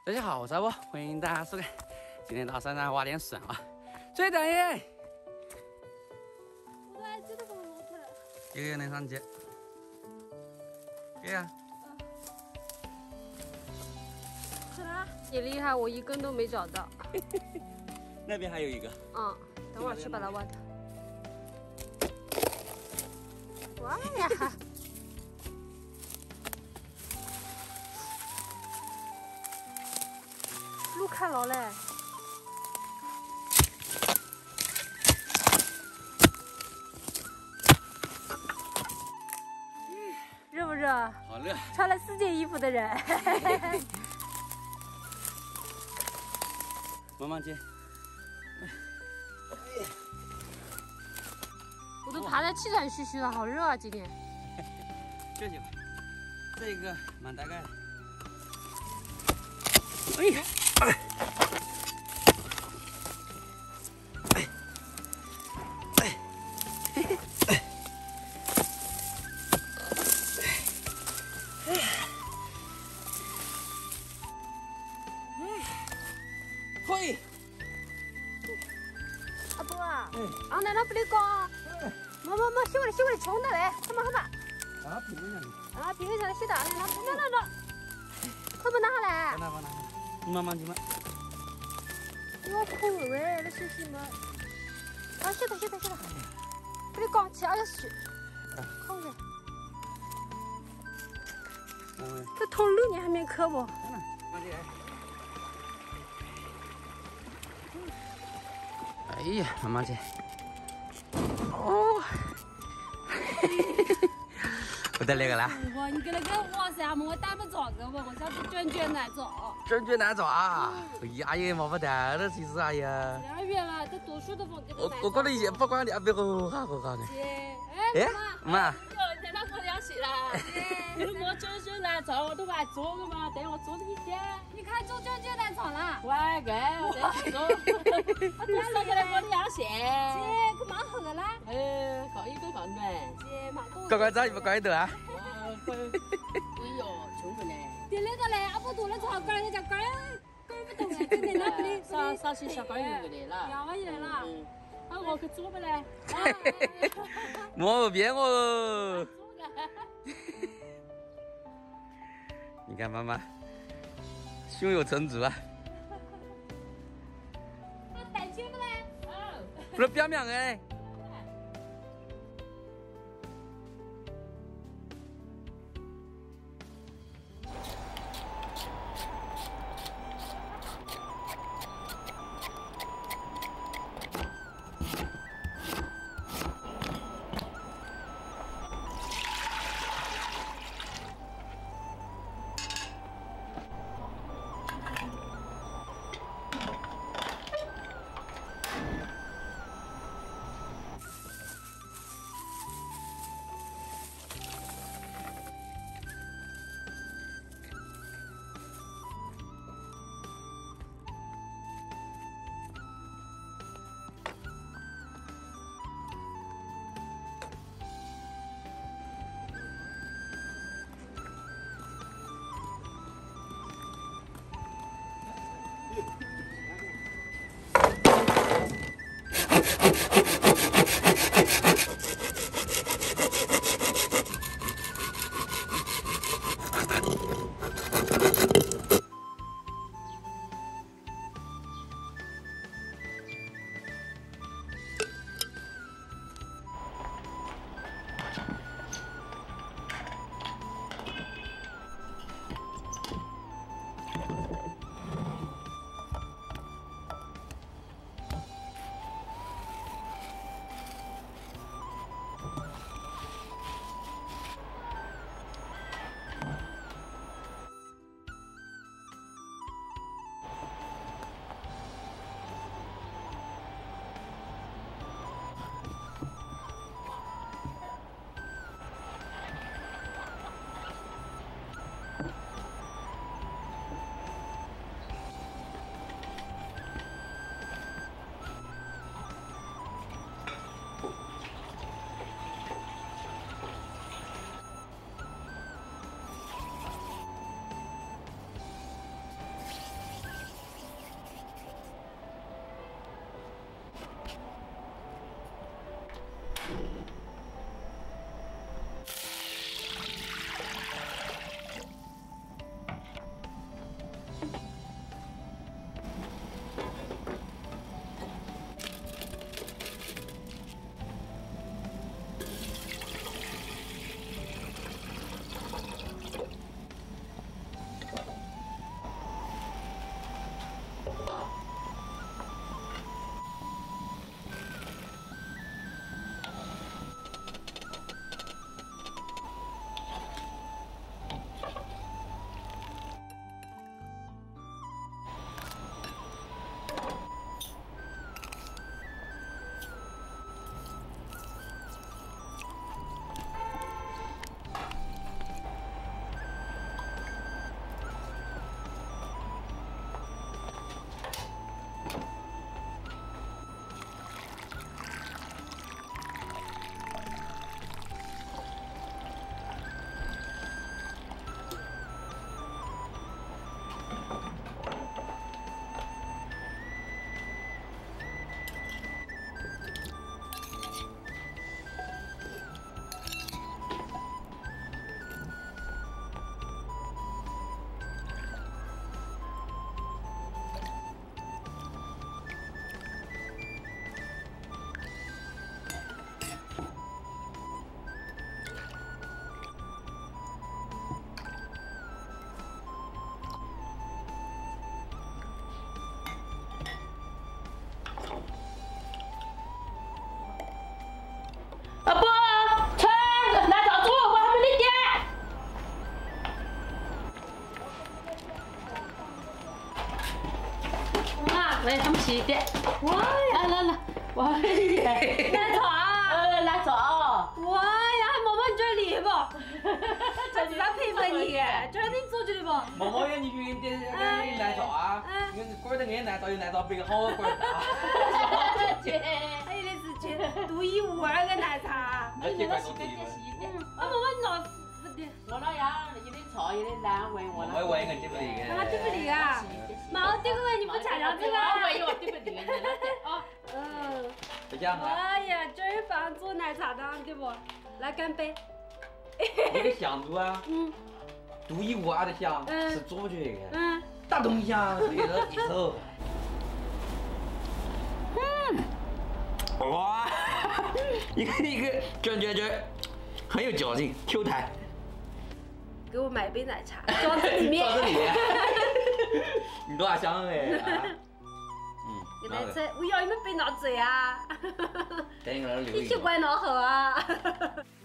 大家好，我是阿波，欢迎大家收看。今天到山上挖点笋啊，追等耶！ 我来这个怎么弄出来？ 这个能上去。对呀。 是啦，你厉害，我一根都没找到。 那边还有一个。 嗯，等会儿去把它挖掉。挖呀！路开牢嘞。热不热？ 好热。 穿了4件衣服的人。 慢慢接。 我都爬得气喘吁吁的，好热啊！今天。 这就，这个蛮大概的。哎呀！嘿， 阿波啊，啊，奶奶不得搞，没，洗过来，冲的嘞，好嘛。 啊，平着呢。 啊，平时上洗的，奶奶，那，快不拿下来？ 拿，你慢慢去嘛。 我空了喂，那休息嘛。啊，洗的，不得搞，吃要水，空着。这桶6年还没磕不？ 哎呀，慢慢去。哦，不得那个了。 你给那个哇塞，我带不着个我下次卷难找。 卷难找啊！哎呀，摸不到了，其实哎呀。 2月了，这读书的风。 我觉得也不管你别个好的。 哎， 妈。 在那过2岁了。我卷难找，我都还做个嘛，等我做了1天。你看做卷难找了。喂，我在做。我多少个来过2岁。姐，可蛮好的啦。 搞一个房子。 姐，蛮多。 乖早，你不乖的啊？ 哎呦，穷人嘞。 对那个嘞，阿婆多了草根，人家根不动哎，今天那不的。 啥些小干员过来了。 2万元了。 啊，我去做不嘞。 莫别我。你看妈妈，胸有成竹啊。 带钱不嘞？ 不是表面哎。 阿婆，菜来找猪，我还没得点。啊，来，他们洗点。哇呀，来，哇呀，来炒啊！来炒。哇呀，毛毛你这厉害不？这是他佩服你，这是你做出的不？ 毛毛呀，你远点来炒啊！你管得俺来炒有来炒，别个好好管啊！ 姐，还有的是姐独一无二的奶茶。 那你那洗点洗一点。 啊，毛毛你老不的。 我那样有点炒，有点难闻，我那。 我闻个对不对？ 妈对不对啊？妈对不对？你不尝尝这个？ 我对不对？ 哦，嗯。 不讲啊！ 哎呀，真棒，做奶茶的，对不？来干杯！ 这个香度啊，独一无二的香，是做不出来的。大东香，这个一手。哇，一个卷，很有嚼劲，Q 弹。 给我买一杯奶茶，装在里面。 装在里面。你多香哎！ 你来吃，我要你们别闹嘴啊！ 等一会儿留一个。 你去管恼火啊！